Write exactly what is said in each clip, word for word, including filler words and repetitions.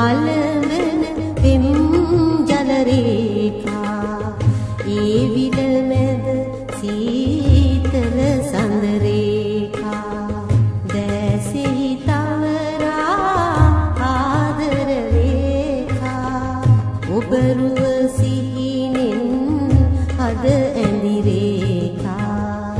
කලඹන පෙම් ජල රේඛා ඒ විල මැද සීතල සඳ රේඛා දැසෙහි තවරා ආදර රේඛා ඔබ රුව සිහිනෙන් අද ඇඳි රේඛා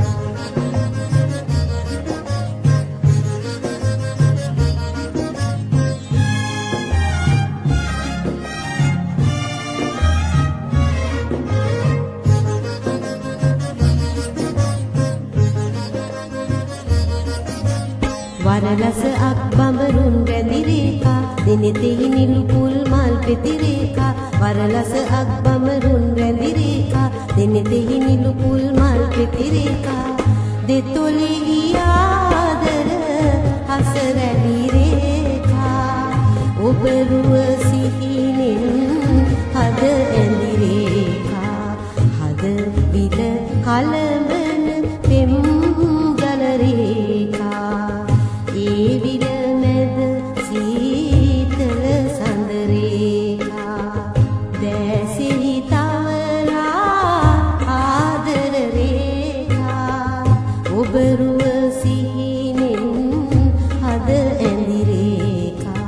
වරලස අක් බඹරුන් රැඳි රේඛා දිනෙතෙහි නිලු පුල් මල් පෙති රේඛා වරලස අක් බඹරුන් රැඳි රේඛා දිනෙතෙහි නිලු පුල් මල් පෙති රේඛා දෙතොලෙහි ආදර හස රැඳි රේඛා ඔබ රුව සිහිනෙන් හද ඇඳි රේඛා හද විල කලඹන පෙම් ජල රේඛා ඒ විල මැද සීතල සඳ රේඛා දැසෙහි තවරා ආදර රේඛා ඔබ රුව සිහිනෙන් හද ඇඳි රේඛා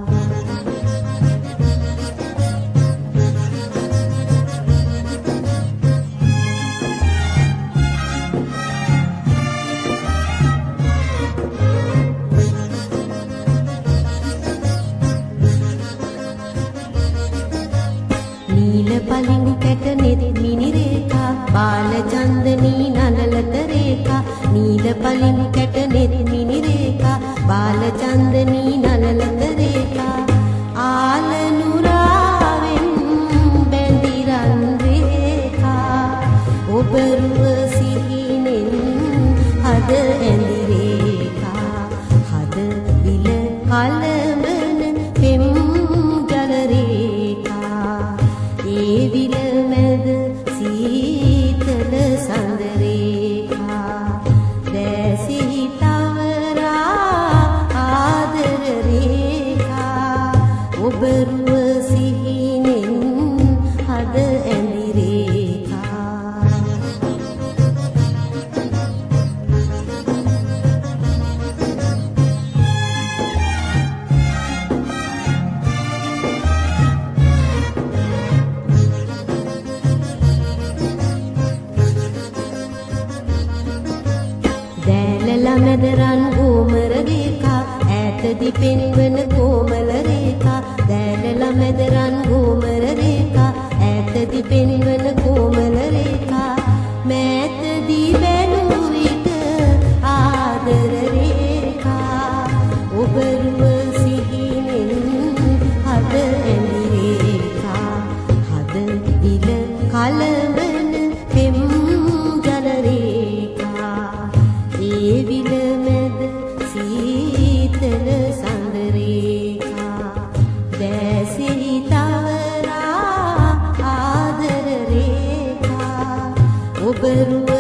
පලිඟු කැට නෙත් මිනි රේඛා බාල චන්දනී නලලත රේඛා නීල පලිඟු කැට නෙත් මිනි රේඛා බාල චන්දනී නලලත රේඛා ආල නුරාවෙන් බැඳි රන් රේඛා ඔබ රුව සිහිනෙන් හද ඇඳි රේඛා හද විල කලඹන පෙම් ජල රේඛා ඒ විල මැද සීතල සඳ රේඛා දැසෙහි තවරා ආදර රේඛා ඔබ රුව සිහිනෙන් හද ඇඳි රේඛා මැදරන් ගෝමර රේඛා ඈතදි පෙන්වන කොමල රේඛා දැලල මැදරන් ගෝමර රේඛා ඈතදි පෙන්වන කොමල රේඛා මෑතදි බැලූ විට ආදර රේඛා ඔබ රුව සිහිනෙන් හද ඇඳි රේඛා හද විල කලඹන පෙම් ජල රේඛා ඒ විල මැද සීතල සඳ රේඛා දැසෙහි තවරා ආදර රේඛා ඔබ රුව